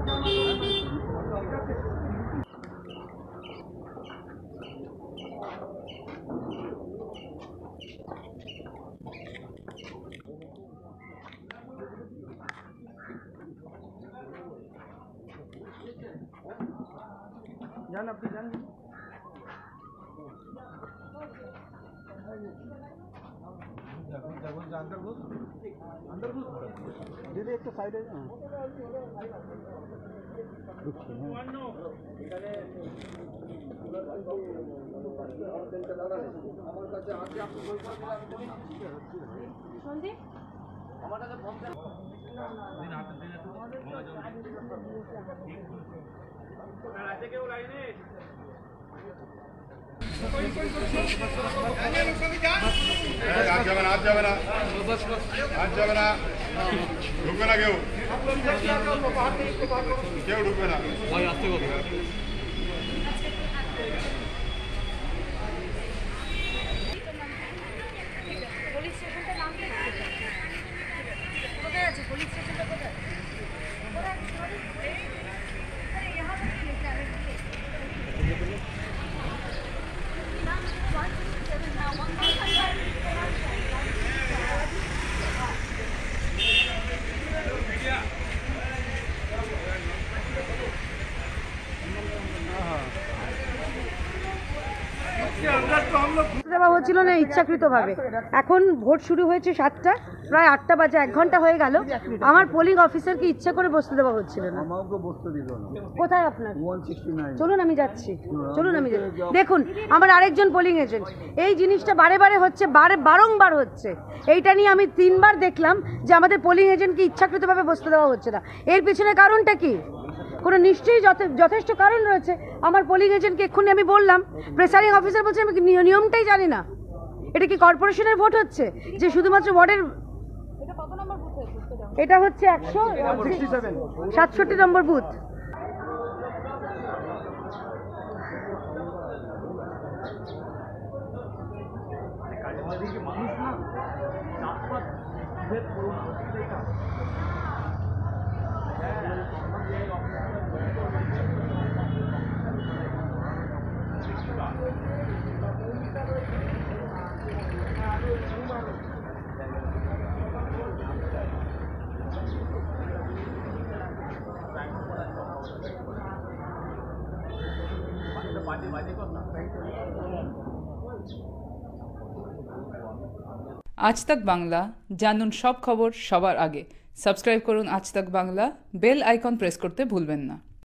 जान अपनी जान अंदर घुस दीदी एक तो साइड है ঢুকবে না কেউ কেউ ঢুকবে না ভাই আসতে কথা पुलिस स्टेशन का नाम क्या है? पुलिस स्टेशन का पता है? अरे यहाँ पर नहीं है দেওয়া হচ্ছিল না ইচ্ছাকৃতভাবে। এখন ভোট শুরু হয়েছে 7টা, প্রায় 8টা বাজে, 1 ঘন্টা হয়ে গেল। আমার পোলিং অফিসারকে ইচ্ছা করে বসতে দেওয়া হচ্ছিল না। কোথায় আপনার? চলুন আমি যাচ্ছি, চলুন আমি যাচ্ছি। দেখুন আমার আরেকজন পোলিং এজেন্ট, এই জিনিসটা বারে বারে হচ্ছে, বারংবার হচ্ছে। এইটা নিয়ে আমি 3 বার দেখলাম যে আমাদের পোলিং এজেন্টকে ইচ্ছাকৃতভাবে বসতে দেওয়া হচ্ছে না। এর পিছনে কারণটা কি? কোনো নিশ্চয়ই যথেষ্ট কারণ রয়েছে। আমার পোলিং এজেন্টকে এক্ষুনি আমি বললাম, প্রেসারিং অফিসার বলছে আমি নিয়মটাই জানি না। এটা কি কর্পোরেশনের ভোট হচ্ছে যে শুধুমাত্র ওয়ার্ডের? এটা হচ্ছে 167 নম্বর বুথ। আজ তাক বাংলা, জানুন সব খবর সবার আগে। সাবস্ক্রাইব করুন আজ তাক বাংলা, বেল আইকন প্রেস করতে ভুলবেন না।